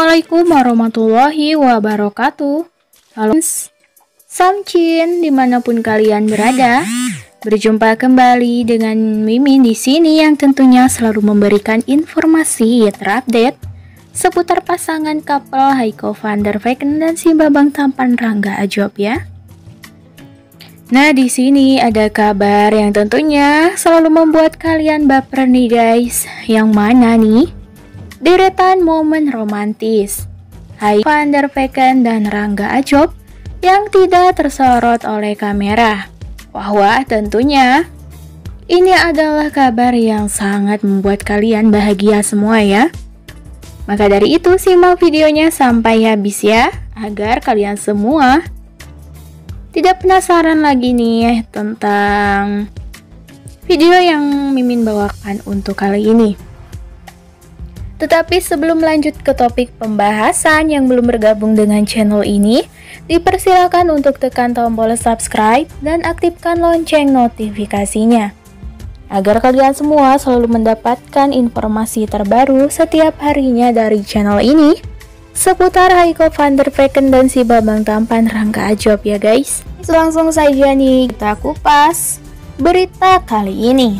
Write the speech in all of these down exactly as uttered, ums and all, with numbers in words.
Assalamualaikum warahmatullahi wabarakatuh. Halo Samcin, dimanapun kalian berada, berjumpa kembali dengan Mimin di sini yang tentunya selalu memberikan informasi terupdate seputar pasangan couple Haiko van der Vecken dan si babang tampan Rangga Ajob ya. Nah, di sini ada kabar yang tentunya selalu membuat kalian baper nih guys. Yang mana nih? Deretan momen romantis Haiko van der Vecken dan Rangga Ajob yang tidak tersorot oleh kamera. Wah wah, tentunya ini adalah kabar yang sangat membuat kalian bahagia semua ya. Maka dari itu simak videonya sampai habis ya, agar kalian semua tidak penasaran lagi nih tentang video yang Mimin bawakan untuk kali ini. Tetapi sebelum lanjut ke topik pembahasan, yang belum bergabung dengan channel ini, dipersilakan untuk tekan tombol subscribe dan aktifkan lonceng notifikasinya, agar kalian semua selalu mendapatkan informasi terbaru setiap harinya dari channel ini seputar Haiko van der Vecken dan si babang tampan Rangga Ajob ya guys. Langsung saja nih kita kupas berita kali ini.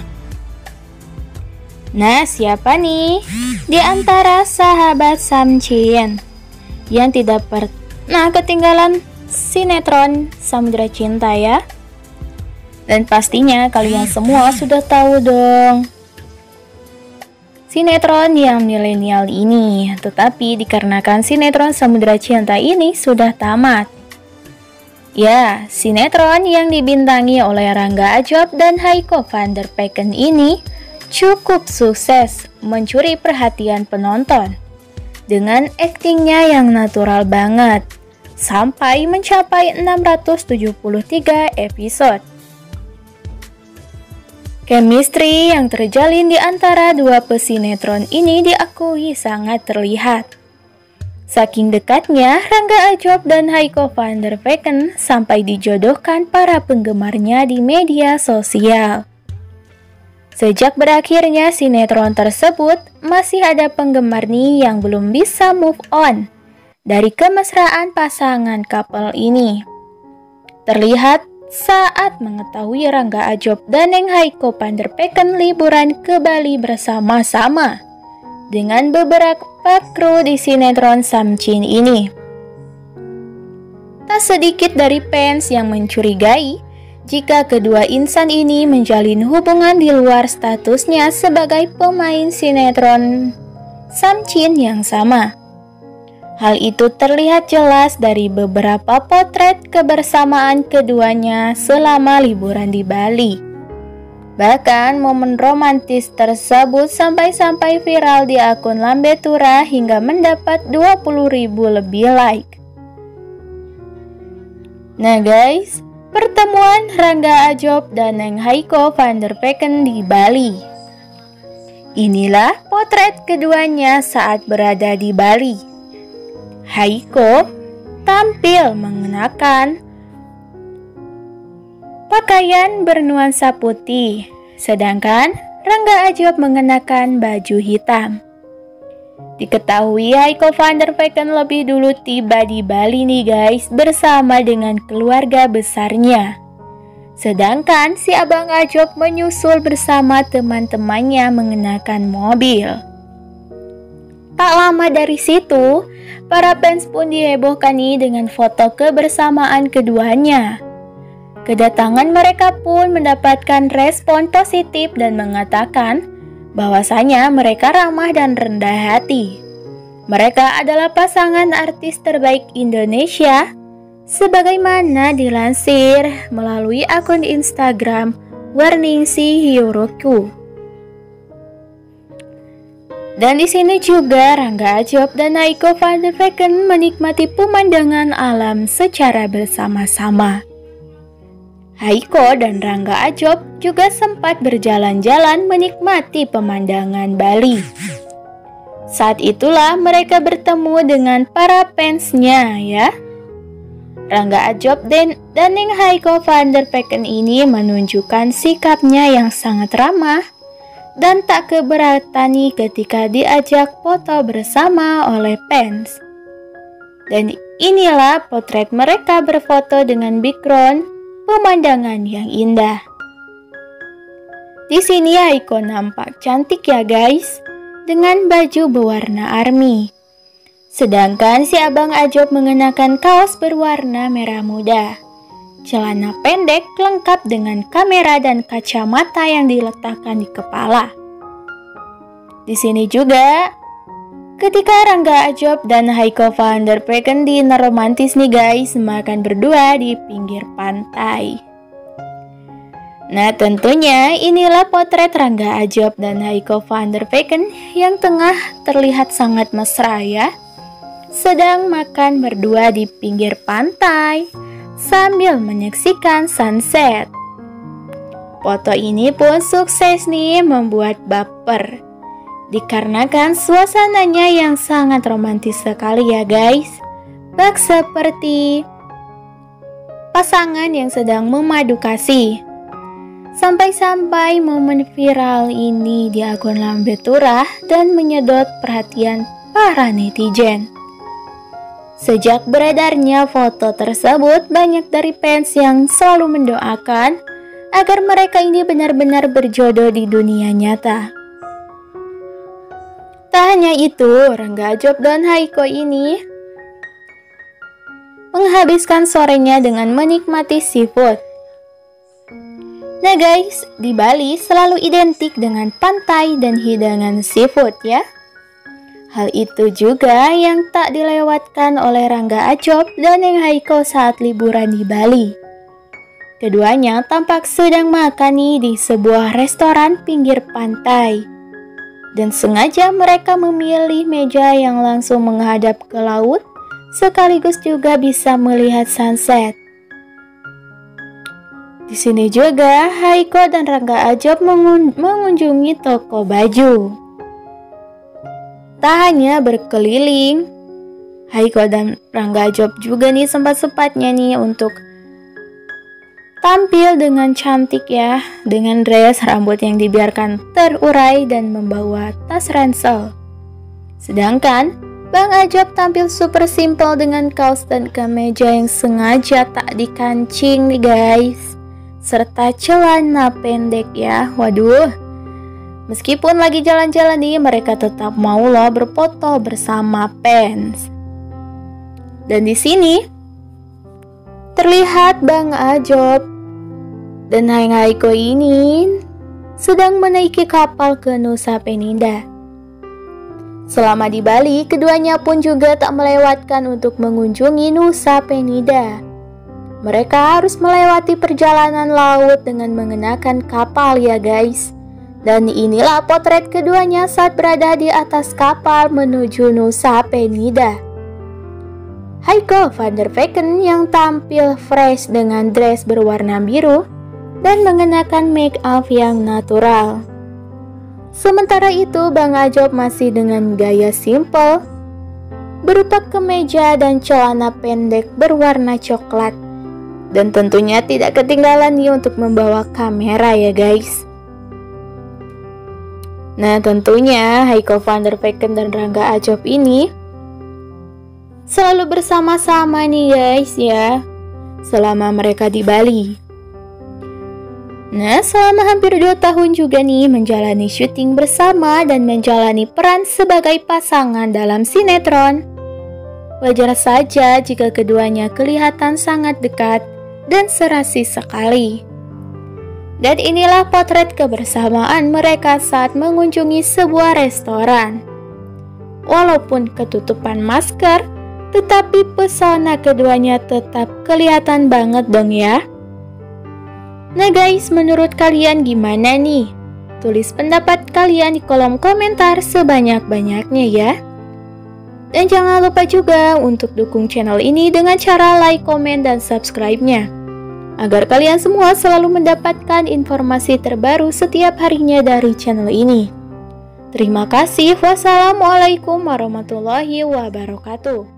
Nah, siapa nih di antara sahabat Samcin yang tidak pernah ketinggalan sinetron Samudra Cinta ya? Dan pastinya kalian semua sudah tahu dong sinetron yang milenial ini. Tetapi dikarenakan sinetron Samudra Cinta ini sudah tamat, ya, sinetron yang dibintangi oleh Rangga Ajob dan Haiko van der Vecken ini cukup sukses mencuri perhatian penonton dengan aktingnya yang natural banget sampai mencapai enam ratus tujuh puluh tiga episode. Chemistry yang terjalin di antara dua pesinetron ini diakui sangat terlihat. Saking dekatnya Rangga Ajob dan Haiko van der Vecken sampai dijodohkan para penggemarnya di media sosial. Sejak berakhirnya sinetron tersebut, masih ada penggemar nih yang belum bisa move on dari kemesraan pasangan couple ini. Terlihat saat mengetahui Rangga Ajob dan Neng Haiko van der Vecken liburan ke Bali bersama-sama dengan beberapa kru di sinetron Samcin ini. Tak sedikit dari fans yang mencurigai jika kedua insan ini menjalin hubungan di luar statusnya sebagai pemain sinetron Samcin yang sama. Hal itu terlihat jelas dari beberapa potret kebersamaan keduanya selama liburan di Bali. Bahkan momen romantis tersebut sampai-sampai viral di akun Lambe Tura hingga mendapat dua puluh ribu lebih like. Nah guys, pertemuan Rangga Ajob dan Neng Haiko van der Vecken di Bali. Inilah potret keduanya saat berada di Bali. Haiko tampil mengenakan pakaian bernuansa putih, sedangkan Rangga Ajob mengenakan baju hitam. Diketahui Haiko van der Vecken lebih dulu tiba di Bali nih guys bersama dengan keluarga besarnya. Sedangkan si abang Ajob menyusul bersama teman-temannya mengenakan mobil. Tak lama dari situ, para fans pun dihebohkan nih dengan foto kebersamaan keduanya. Kedatangan mereka pun mendapatkan respon positif dan mengatakan bahwasanya mereka ramah dan rendah hati. Mereka adalah pasangan artis terbaik Indonesia, sebagaimana dilansir melalui akun Instagram Warningsi Hyoroku. Dan di sini juga Rangga Ajob dan Haiko van der Vecken menikmati pemandangan alam secara bersama-sama. Haiko dan Rangga Ajob juga sempat berjalan-jalan menikmati pemandangan Bali. Saat itulah mereka bertemu dengan para fansnya ya. Rangga Ajob dan, dan Neng Haiko van der Vecken ini menunjukkan sikapnya yang sangat ramah dan tak keberatan nih ketika diajak foto bersama oleh fans. Dan inilah potret mereka berfoto dengan background pemandangan yang indah. Di sini Haiko nampak cantik ya guys, dengan baju berwarna army. Sedangkan si Abang Ajob mengenakan kaos berwarna merah muda, celana pendek lengkap dengan kamera dan kacamata yang diletakkan di kepala. Di sini juga ketika Rangga Ajob dan Haiko van der Vecken dinner romantis nih guys, makan berdua di pinggir pantai. Nah tentunya inilah potret Rangga Ajob dan Haiko van der Vecken yang tengah terlihat sangat mesra ya, sedang makan berdua di pinggir pantai sambil menyaksikan sunset. Foto ini pun sukses nih membuat baper, dikarenakan suasananya yang sangat romantis sekali ya guys, bak seperti pasangan yang sedang memadu kasih. Sampai-sampai momen viral ini di akun Lambe Turah dan menyedot perhatian para netizen. Sejak beredarnya foto tersebut, banyak dari fans yang selalu mendoakan agar mereka ini benar-benar berjodoh di dunia nyata. Tak hanya itu, Rangga Ajob dan Haiko ini menghabiskan sorenya dengan menikmati seafood. Nah guys, di Bali selalu identik dengan pantai dan hidangan seafood ya. Hal itu juga yang tak dilewatkan oleh Rangga Ajob dan yang Haiko saat liburan di Bali. Keduanya tampak sedang makan nih di sebuah restoran pinggir pantai. Dan sengaja mereka memilih meja yang langsung menghadap ke laut, sekaligus juga bisa melihat sunset. Di sini juga Haiko dan Rangga Ajob mengun mengunjungi toko baju. Tak hanya berkeliling, Haiko dan Rangga Ajob juga nih sempat-sempatnya nih untuk tampil dengan cantik ya, dengan dress rambut yang dibiarkan terurai dan membawa tas ransel. Sedangkan Bang Ajob tampil super simple dengan kaos dan kemeja yang sengaja tak dikancing nih guys, serta celana pendek ya. Waduh, meskipun lagi jalan-jalan nih, mereka tetap mau loh berfoto bersama fans. Dan di sini terlihat Bang Ajob dan Haiko ini sedang menaiki kapal ke Nusa Penida. Selama di Bali, keduanya pun juga tak melewatkan untuk mengunjungi Nusa Penida. Mereka harus melewati perjalanan laut dengan mengenakan kapal ya guys. Dan inilah potret keduanya saat berada di atas kapal menuju Nusa Penida. Haiko van der Vecken yang tampil fresh dengan dress berwarna biru dan mengenakan make up yang natural. Sementara itu Bang Ajob masih dengan gaya simple, berupa kemeja dan celana pendek berwarna coklat. Dan tentunya tidak ketinggalan nih untuk membawa kamera ya guys. Nah tentunya Haiko van der Vecken dan Rangga Ajob ini selalu bersama-sama nih guys ya, selama mereka di Bali. Nah selama hampir dua tahun juga nih menjalani syuting bersama dan menjalani peran sebagai pasangan dalam sinetron. Wajar saja jika keduanya kelihatan sangat dekat dan serasi sekali. Dan inilah potret kebersamaan mereka saat mengunjungi sebuah restoran. Walaupun ketutupan masker, tetapi pesona keduanya tetap kelihatan banget dong ya. Nah guys, menurut kalian gimana nih? Tulis pendapat kalian di kolom komentar sebanyak-banyaknya ya. Dan jangan lupa juga untuk dukung channel ini dengan cara like, komen, dan subscribe-nya, agar kalian semua selalu mendapatkan informasi terbaru setiap harinya dari channel ini. Terima kasih. Wassalamualaikum warahmatullahi wabarakatuh.